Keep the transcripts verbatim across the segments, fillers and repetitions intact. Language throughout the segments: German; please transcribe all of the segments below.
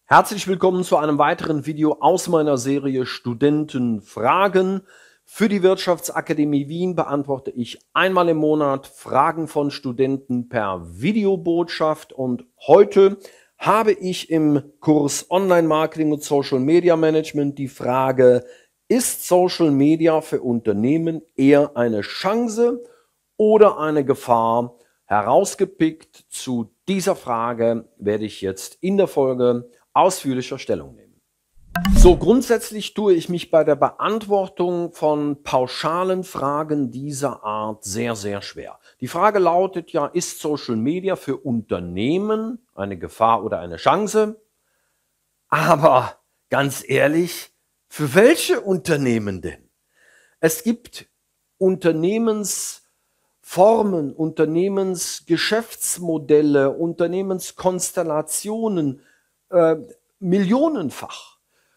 Herzlich willkommen zu einem weiteren Video aus meiner Serie Studentenfragen. Für die Wirtschaftsakademie Wien beantworte ich einmal im Monat Fragen von Studenten per Videobotschaft und heute habe ich im Kurs Online Marketing und Social Media Management die Frage: Ist Social Media für Unternehmen eher eine Chance oder eine Gefahr? Herausgepickt zu dieser Frage werde ich jetzt in der Folge ausführlicher Stellung nehmen. So, grundsätzlich tue ich mich bei der Beantwortung von pauschalen Fragen dieser Art sehr, sehr schwer. Die Frage lautet ja: Ist Social Media für Unternehmen eine Gefahr oder eine Chance? Aber ganz ehrlich, für welche Unternehmen denn? Es gibt Unternehmensformen, Unternehmensgeschäftsmodelle, Unternehmenskonstellationen, äh, millionenfach.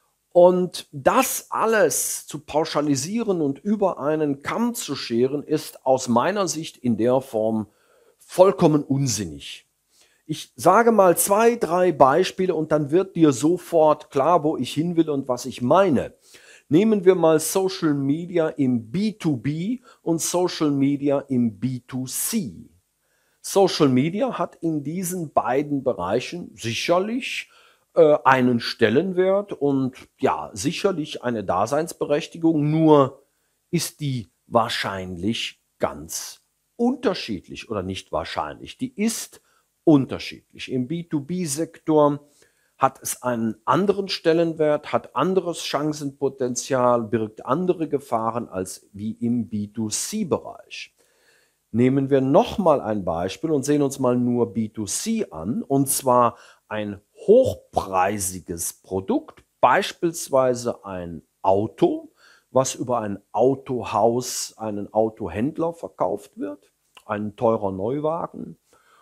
Und das alles zu pauschalisieren und über einen Kamm zu scheren, ist aus meiner Sicht in der Form vollkommen unsinnig. Ich sage mal zwei, drei Beispiele und dann wird dir sofort klar, wo ich hin will und was ich meine. Nehmen wir mal Social Media im B zwei B und Social Media im B zwei C. Social Media hat in diesen beiden Bereichen sicherlich äh, einen Stellenwert und ja, sicherlich eine Daseinsberechtigung, nur ist die wahrscheinlich ganz unterschiedlich oder nicht wahrscheinlich, die ist unterschiedlich. Im B zwei B-Sektor hat es einen anderen Stellenwert, hat anderes Chancenpotenzial, birgt andere Gefahren als wie im B zwei C-Bereich. Nehmen wir nochmal ein Beispiel und sehen uns mal nur B zwei C an, und zwar ein hochpreisiges Produkt, beispielsweise ein Auto, was über ein Autohaus, einen Autohändler verkauft wird, ein teurer Neuwagen,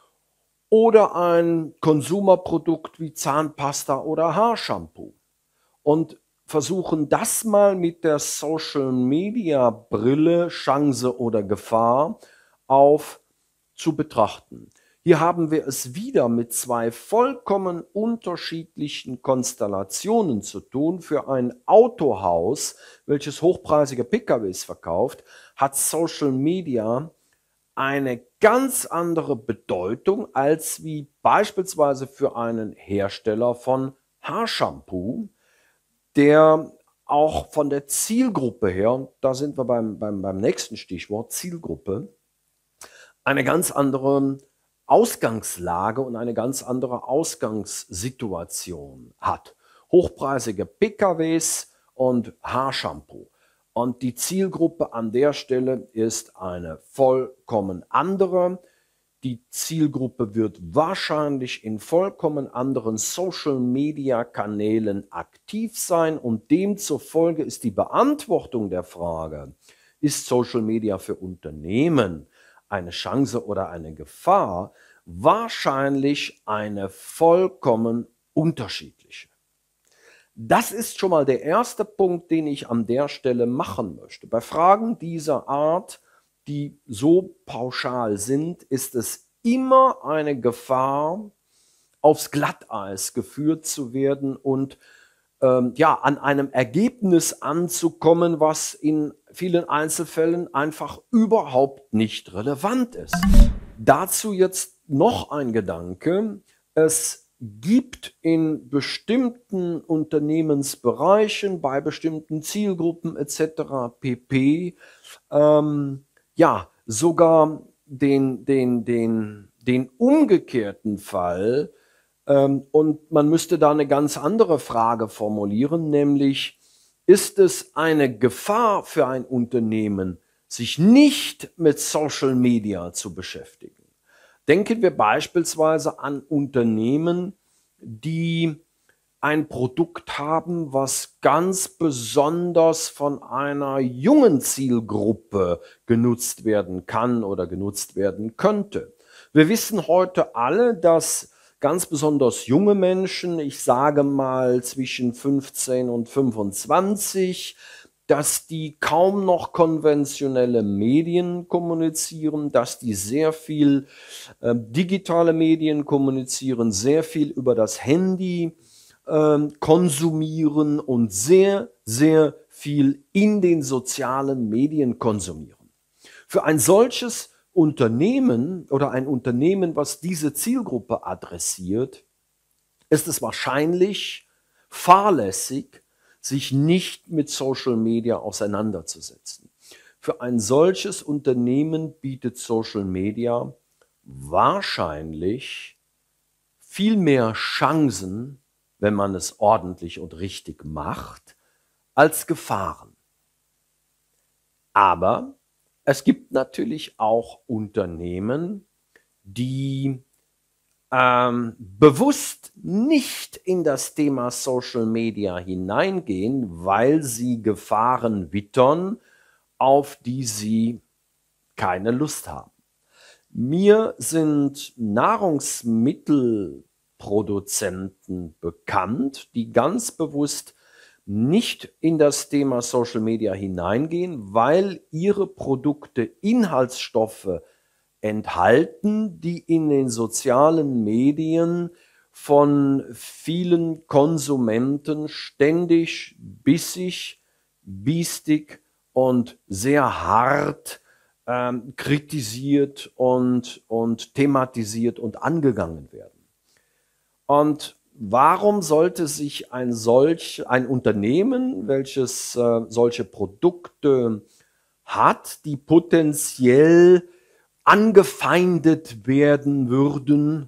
oder ein Konsumerprodukt wie Zahnpasta oder Haarshampoo, und versuchen das mal mit der Social Media Brille, Chance oder Gefahr, auf zu betrachten. Hier haben wir es wieder mit zwei vollkommen unterschiedlichen Konstellationen zu tun. Für ein Autohaus, welches hochpreisige P K Ws verkauft, hat Social Media eine ganz andere Bedeutung als wie beispielsweise für einen Hersteller von Haarshampoo, der auch von der Zielgruppe her, da sind wir beim, beim, beim nächsten Stichwort, Zielgruppe, eine ganz andere Ausgangslage und eine ganz andere Ausgangssituation hat. Hochpreisige P K Ws und Haarshampoo. Und die Zielgruppe an der Stelle ist eine vollkommen andere. Die Zielgruppe wird wahrscheinlich in vollkommen anderen Social-Media-Kanälen aktiv sein und demzufolge ist die Beantwortung der Frage: Ist Social Media für Unternehmen eine Chance oder eine Gefahr, wahrscheinlich eine vollkommen unterschiedliche. Das ist schon mal der erste Punkt, den ich an der Stelle machen möchte. Bei Fragen dieser Art, die so pauschal sind, ist es immer eine Gefahr, aufs Glatteis geführt zu werden und ähm, ja, an einem Ergebnis anzukommen, was in vielen Einzelfällen einfach überhaupt nicht relevant ist. Dazu jetzt noch ein Gedanke: Es gibt in bestimmten Unternehmensbereichen, bei bestimmten Zielgruppen et cetera pp. Ähm, ja, sogar den, den, den, den umgekehrten Fall, ähm, und man müsste da eine ganz andere Frage formulieren, nämlich: Ist es eine Gefahr für ein Unternehmen, sich nicht mit Social Media zu beschäftigen? Denken wir beispielsweise an Unternehmen, die ein Produkt haben, was ganz besonders von einer jungen Zielgruppe genutzt werden kann oder genutzt werden könnte. Wir wissen heute alle, dass ganz besonders junge Menschen, ich sage mal zwischen fünfzehn und fünfundzwanzig, dass die kaum noch konventionelle Medien kommunizieren, dass die sehr viel äh, digitale Medien kommunizieren, sehr viel über das Handy ähm, konsumieren und sehr, sehr viel in den sozialen Medien konsumieren. Für ein solches Unternehmen oder ein Unternehmen, was diese Zielgruppe adressiert, ist es wahrscheinlich fahrlässig, sich nicht mit Social Media auseinanderzusetzen. Für ein solches Unternehmen bietet Social Media wahrscheinlich viel mehr Chancen, wenn man es ordentlich und richtig macht, als Gefahren. Aber es gibt natürlich auch Unternehmen, die ähm, bewusst nicht in das Thema Social Media hineingehen, weil sie Gefahren wittern, auf die sie keine Lust haben. Mir sind Nahrungsmittelproduzenten bekannt, die ganz bewusst nicht in das Thema Social Media hineingehen, weil ihre Produkte Inhaltsstoffe enthalten, die in den sozialen Medien von vielen Konsumenten ständig bissig, biestig und sehr hart ähm, kritisiert und, und thematisiert und angegangen werden. Und warum sollte sich ein solch ein Unternehmen, welches äh, solche Produkte hat, die potenziell angefeindet werden würden,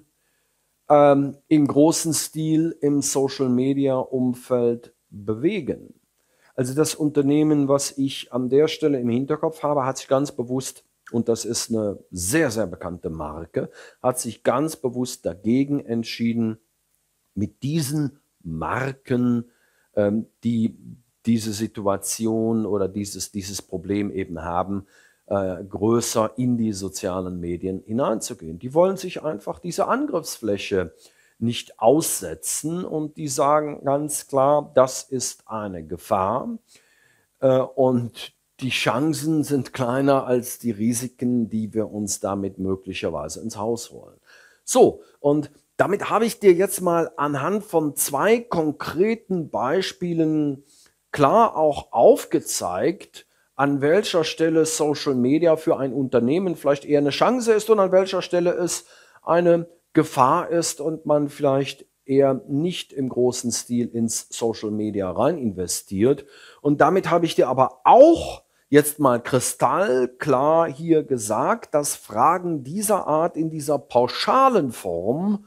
ähm, im großen Stil im Social-Media-Umfeld bewegen? Also das Unternehmen, was ich an der Stelle im Hinterkopf habe, hat sich ganz bewusst, und das ist eine sehr, sehr bekannte Marke, hat sich ganz bewusst dagegen entschieden, mit diesen Marken, ähm, die diese Situation oder dieses, dieses Problem eben haben, äh, größer in die sozialen Medien hineinzugehen. Die wollen sich einfach diese Angriffsfläche nicht aussetzen und die sagen ganz klar, das ist eine Gefahr äh, und die Chancen sind kleiner als die Risiken, die wir uns damit möglicherweise ins Haus holen. So, und damit habe ich dir jetzt mal anhand von zwei konkreten Beispielen klar auch aufgezeigt, an welcher Stelle Social Media für ein Unternehmen vielleicht eher eine Chance ist und an welcher Stelle es eine Gefahr ist und man vielleicht eher nicht im großen Stil ins Social Media rein investiert. Und damit habe ich dir aber auch jetzt mal kristallklar hier gesagt, dass Fragen dieser Art in dieser pauschalen Form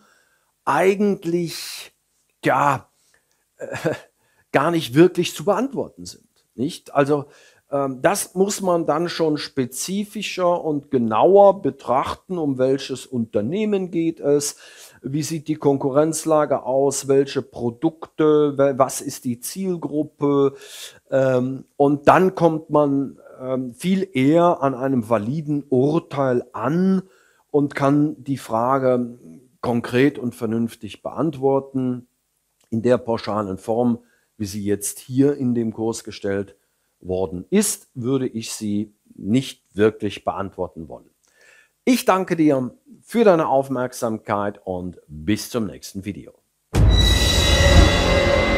eigentlich ja äh, gar nicht wirklich zu beantworten sind, nicht? Also ähm, das muss man dann schon spezifischer und genauer betrachten, um welches Unternehmen geht es, wie sieht die Konkurrenzlage aus, welche Produkte, was ist die Zielgruppe, ähm, und dann kommt man ähm, viel eher an einem validen Urteil an und kann die Frage konkret und vernünftig beantworten. In der pauschalen Form, wie sie jetzt hier in dem Kurs gestellt worden ist, würde ich sie nicht wirklich beantworten wollen. Ich danke dir für deine Aufmerksamkeit und bis zum nächsten Video.